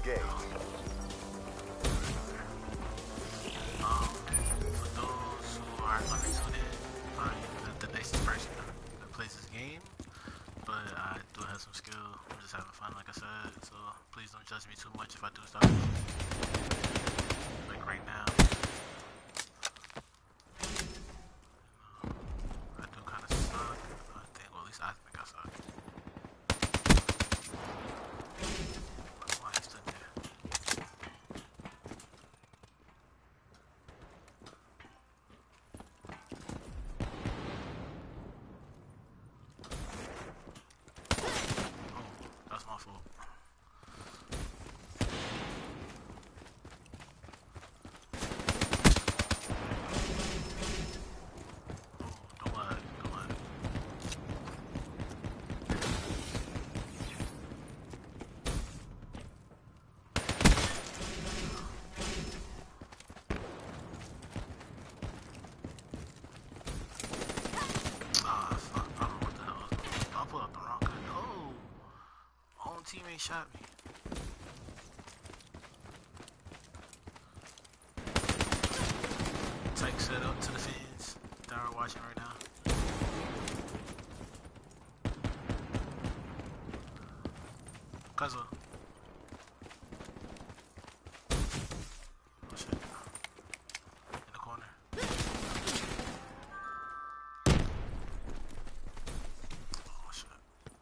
engaged. For those who are going to tune in, probably the nicest person that plays this game, but I do have some skill. I'm just having fun, like I said, so please don't judge me too much if I do stuff like right now. I do kind of suck. I think, well, at least I think I suck. Why I stood there? That's my fault. Oh, don't lie, don't lie. Ah, fuck. I don't know what the hell I was doing. I pulled out the wrong gun. Oh! My own teammate shot me. Type set up to the fans that are watching right now. Cuz oh shit. In the corner. Oh shit.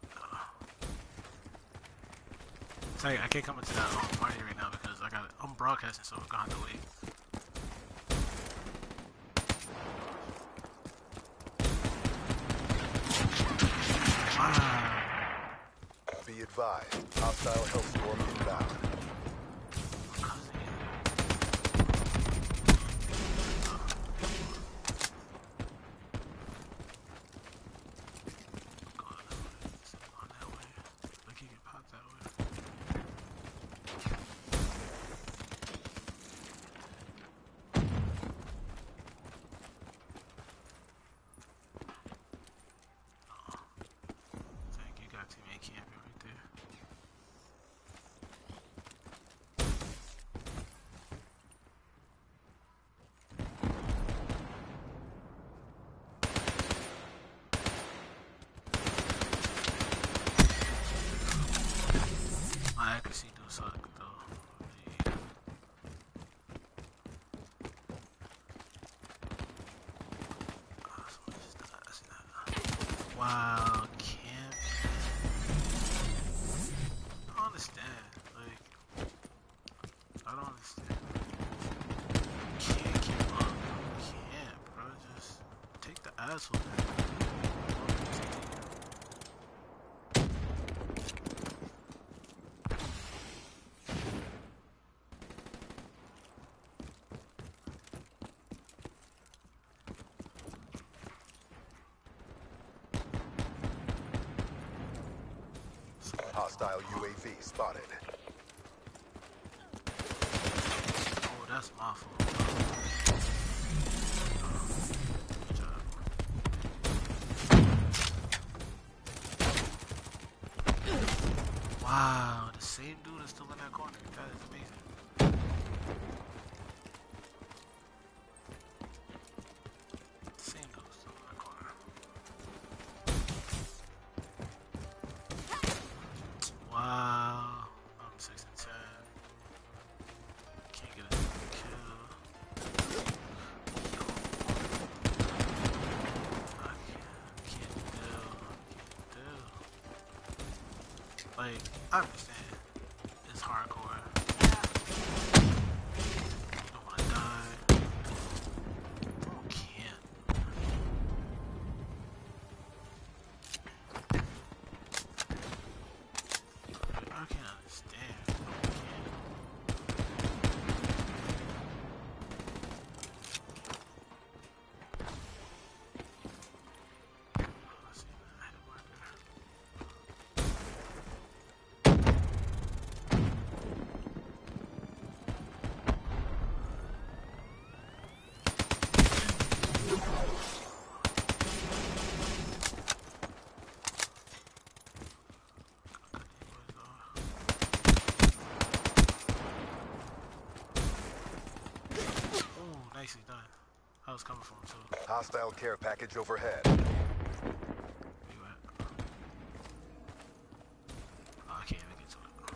Sorry, I can't come into that party right now because I'm broadcasting, so I'm gonna have to wait. Wow. Be advised, hostile Hellstorm inbound. Thank you, got teammate camping right there. My accuracy do suck though. Yeah. Oh, someone just died. I see that. Wow, camp. I don't understand. Like, I don't understand. Can't keep up. Can't, bro. Just take the asshole. Hostile UAV spotted. Oh, that's my fault. Good job. Wow, the same dude is still in that corner. That is amazing. The same dude is still in that corner. Wow. I'm 6 and 10. Can't get a kill. I can't do. Like, I understand. It's hardcore. You don't wanna die. Bro can't. I can't understand. Bro can't. I see that hit marker. else coming from too. Hostile care package overhead. Where you at? Oh, I can't even get to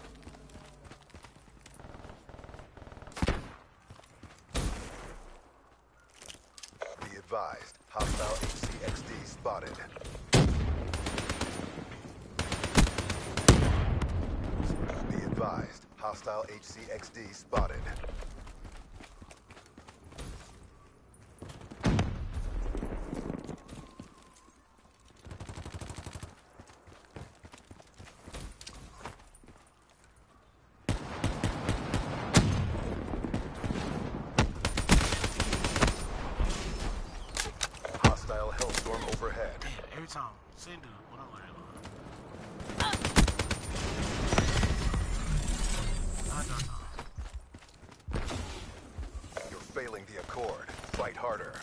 it. Be advised, hostile HCXD spotted. Be advised, hostile HCXD spotted. Hostile hellstorm overhead. Damn, every time. Same dude. What I'm worried about. No. You're failing the accord. Fight harder.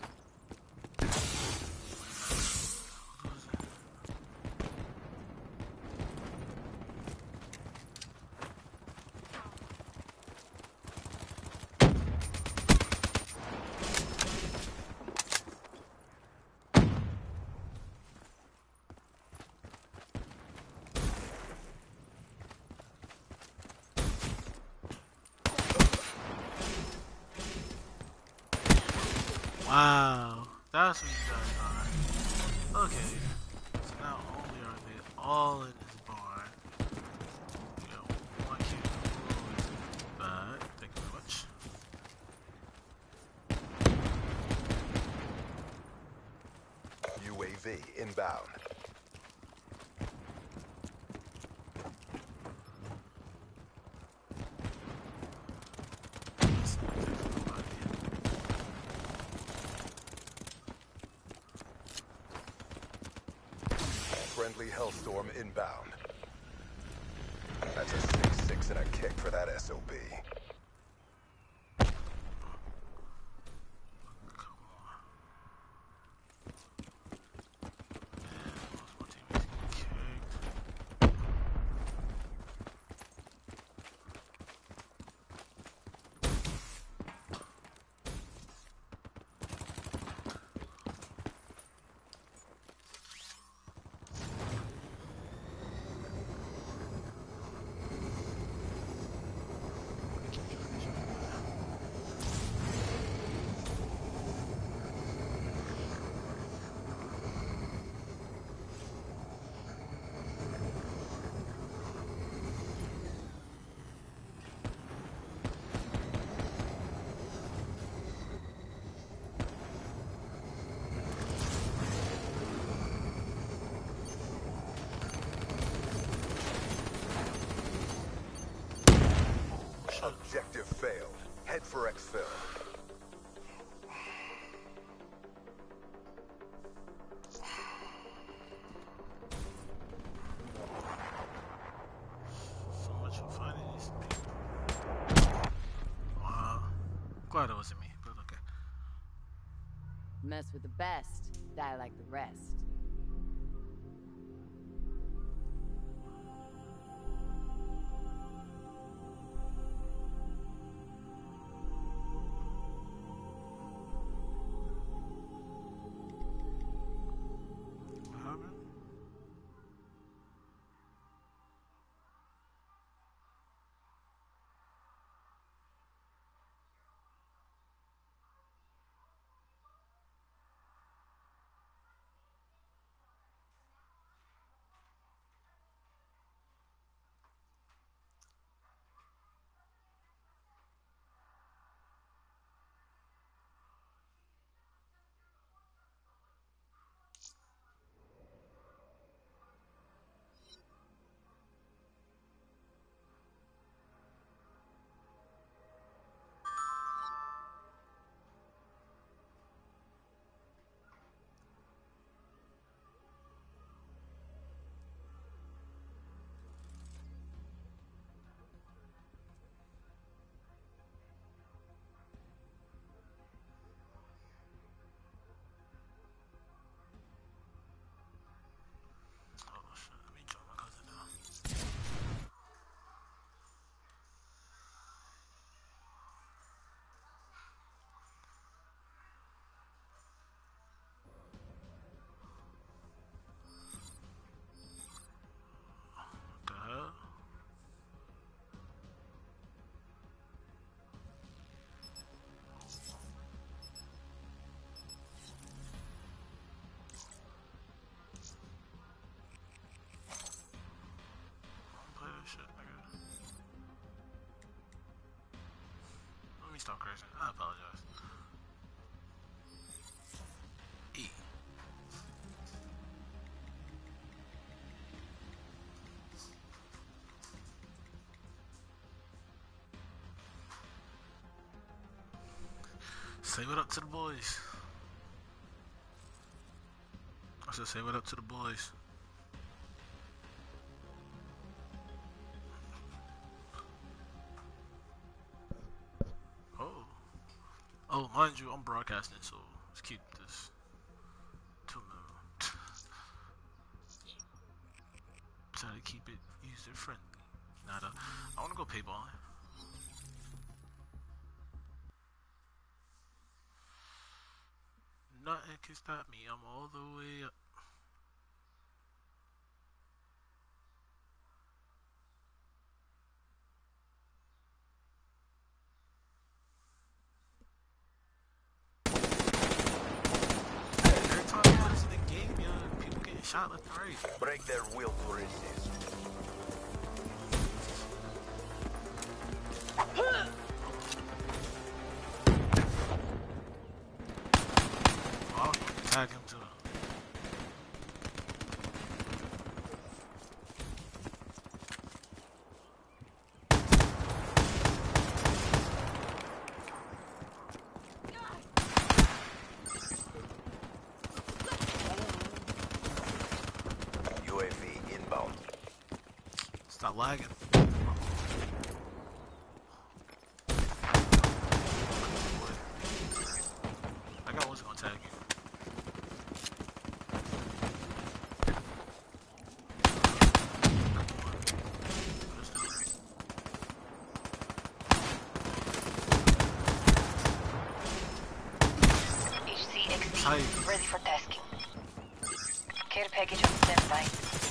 Wow, that's what you guys are. Okay, so not only are they all in this barn, you know, one kid who is bad. Thank you very much. UAV inbound. Friendly hellstorm inbound. That's a 6-6 and a kick for that SOB. Come on. Man, most of my teammates getting kicked. Objective failed. Head for exfil. So much for finding these people. Wow. Glad it wasn't me, but okay. Mess with the best, die like the rest. What happened? stop cursing. I apologize. E. Say what up to the boys. I should say what up to the boys. Oh, mind you, I'm broadcasting, so let's keep this to a minimum. Try to keep it user friendly. I want to go paintballing. Nothing can stop me. I'm all the way up. Every time I go to the game, yo, people getting shot left and right. Break their will to resist. Oh, tag him too. UAV inbound. Stop lagging. That guy wasn't gonna tag you. HCXD ready for tasking. Care package on standby.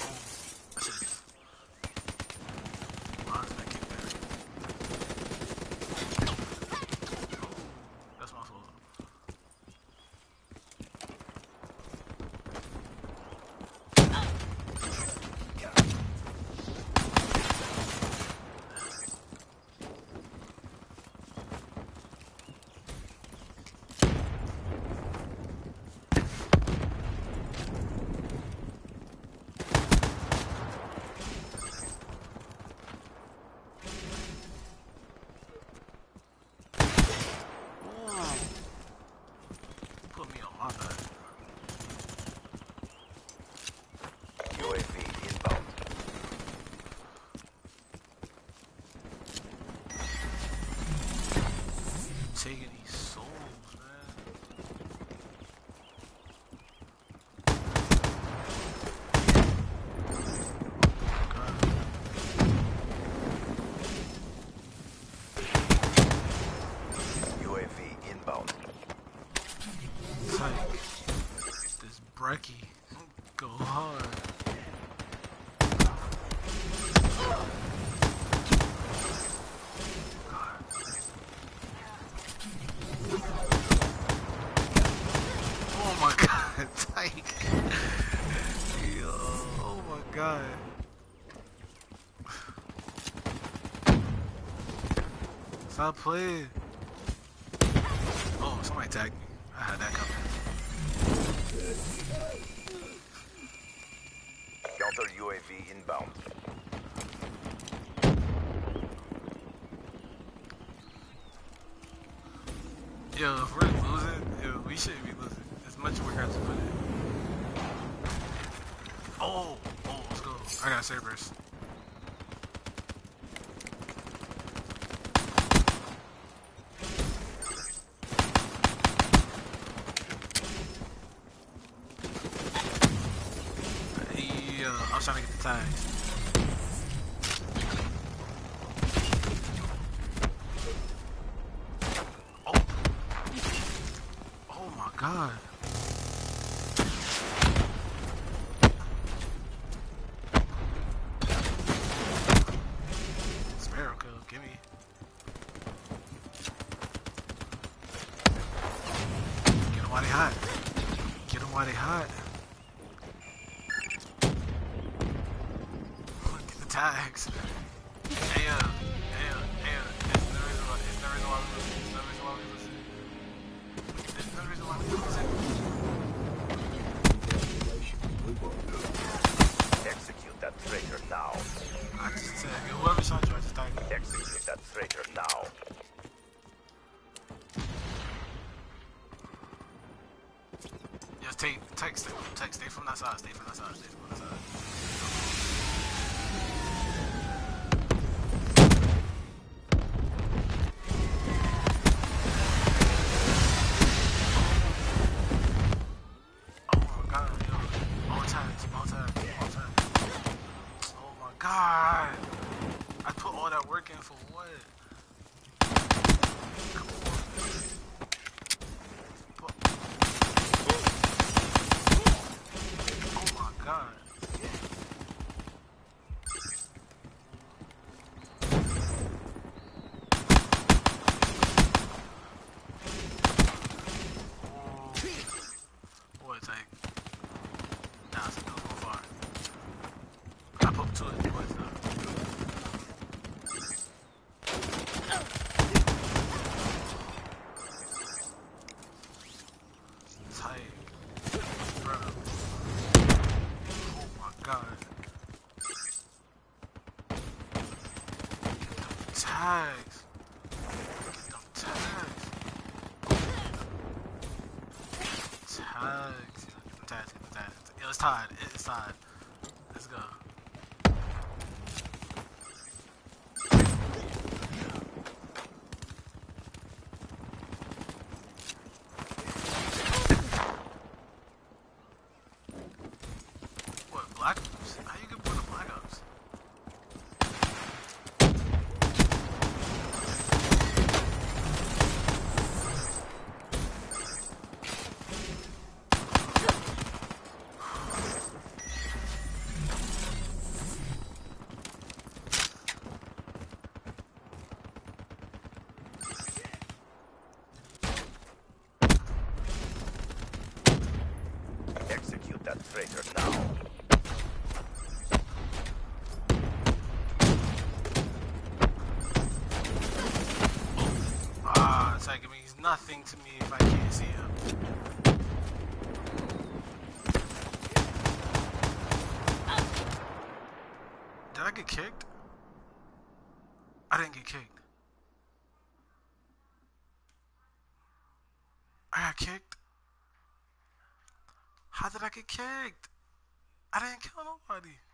Taking these souls, man. UAV inbound. It's like this brekkie go hard. Oh my god, tight. Yo, oh my god. Stop playing. Oh, somebody tagged me. I had that coming. Counter UAV inbound. Yo, if we're losing, yo, we shouldn't be losing. As much work as to put in. Oh, let's go. I got Cerberus. Yeah, I was trying to get the tags. Oh my god. Sparrow kill, gimme. Get him while they hot. Get him while they hot. Get the tags. Hey, it's the reason why we're losing. from that side. Stay from that side. Stay from that side. Oh my god, yo. All tags, all tags, all tags. Oh my god. I put all that work in for what? Come on. Oh my god. Boy, it's like, nah, it's still going far. I put to it, boys, though. Tight. Bro. Oh my god. Tags. Them tags. Tags. Tags. Tags. Yo, it's tied. It's tied. Let's go. What, Black Ops? How you get more than Black Ops? Execute that traitor now. Ah, it's like it means nothing to me if I can't see him. Did I get kicked? I didn't get kicked. I got kicked? How did I get kicked? I didn't kill nobody.